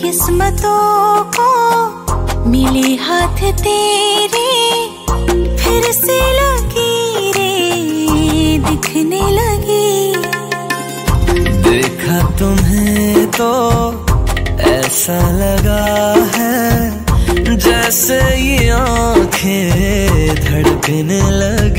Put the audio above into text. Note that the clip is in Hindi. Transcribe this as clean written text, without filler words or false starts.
किस्मतों को मिले हाथ तेरे, फिर से लकीरें दिखने लगी। देखा तुम्हें तो ऐसा लगा है जैसे ये आंखें धड़कने लगी।